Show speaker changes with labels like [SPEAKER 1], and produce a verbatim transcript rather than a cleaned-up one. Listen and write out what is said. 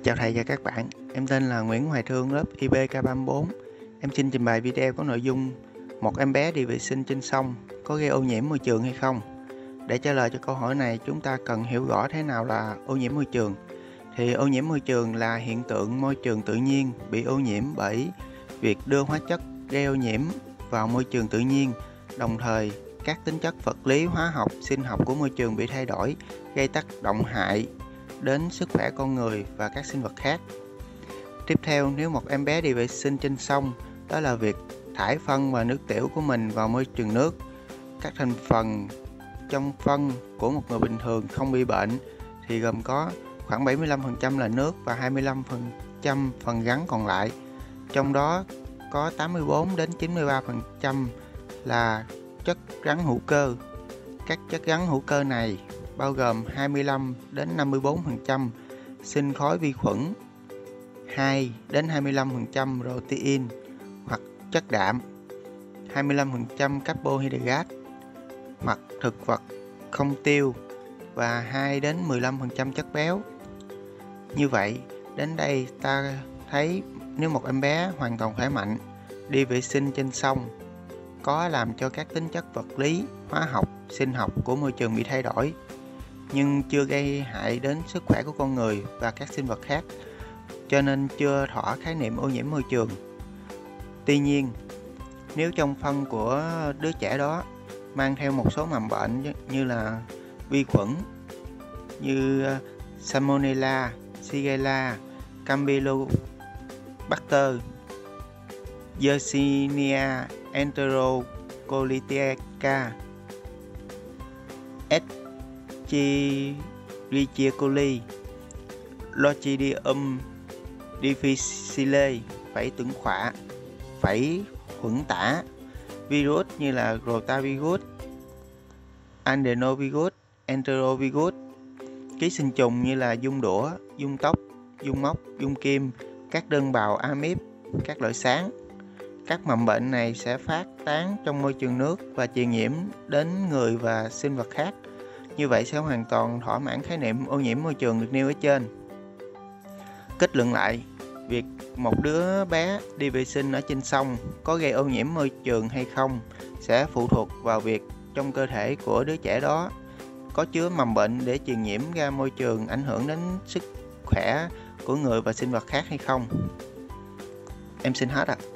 [SPEAKER 1] Chào thầy và các bạn, em tên là Nguyễn Hoài Thương, lớp I B K ba mươi bốn. Em xin trình bày video có nội dung một em bé đi vệ sinh trên sông có gây ô nhiễm môi trường hay không? Để trả lời cho câu hỏi này, chúng ta cần hiểu rõ thế nào là ô nhiễm môi trường. Thì ô nhiễm môi trường là hiện tượng môi trường tự nhiên bị ô nhiễm bởi việc đưa hóa chất gây ô nhiễm vào môi trường tự nhiên, đồng thời các tính chất vật lý, hóa học, sinh học của môi trường bị thay đổi, gây tác động hại đến sức khỏe con người và các sinh vật khác. Tiếp theo, nếu một em bé đi vệ sinh trên sông, đó là việc thải phân và nước tiểu của mình vào môi trường nước. Các thành phần trong phân của một người bình thường không bị bệnh thì gồm có khoảng bảy mươi lăm phần trăm là nước và hai mươi lăm phần trăm phần rắn còn lại. Trong đó có tám mươi bốn đến chín mươi ba phần trăm là chất rắn hữu cơ. Các chất rắn hữu cơ này bao gồm hai mươi lăm đến năm mươi bốn phần trăm sinh khối vi khuẩn, hai đến hai mươi lăm phần trăm protein hoặc chất đạm, hai mươi lăm phần trăm carbohydrate hoặc thực vật không tiêu và hai đến mười lăm phần trăm chất béo. Như vậy, đến đây ta thấy nếu một em bé hoàn toàn khỏe mạnh đi vệ sinh trên sông có làm cho các tính chất vật lý, hóa học, sinh học của môi trường bị thay đổi, nhưng chưa gây hại đến sức khỏe của con người và các sinh vật khác, cho nên chưa thỏa khái niệm ô nhiễm môi trường. Tuy nhiên, nếu trong phân của đứa trẻ đó mang theo một số mầm bệnh như là vi khuẩn như Salmonella, Shigella, Campylobacter, Yersinia enterocolitica, Escherichia coli, Clostridium difficile, phẩy tuần khỏa, phẩy khuẩn tả, virus như là rotavirus, adenovirus, enterovirus, ký sinh trùng như là giun đũa, giun tóc, giun móc, giun kim, các đơn bào amip, các loại sáng. Các mầm bệnh này sẽ phát tán trong môi trường nước và truyền nhiễm đến người và sinh vật khác. Như vậy sẽ hoàn toàn thỏa mãn khái niệm ô nhiễm môi trường được nêu ở trên. Kết luận lại, việc một đứa bé đi vệ sinh ở trên sông có gây ô nhiễm môi trường hay không sẽ phụ thuộc vào việc trong cơ thể của đứa trẻ đó có chứa mầm bệnh để truyền nhiễm ra môi trường, ảnh hưởng đến sức khỏe của người và sinh vật khác hay không. Em xin hết ạ.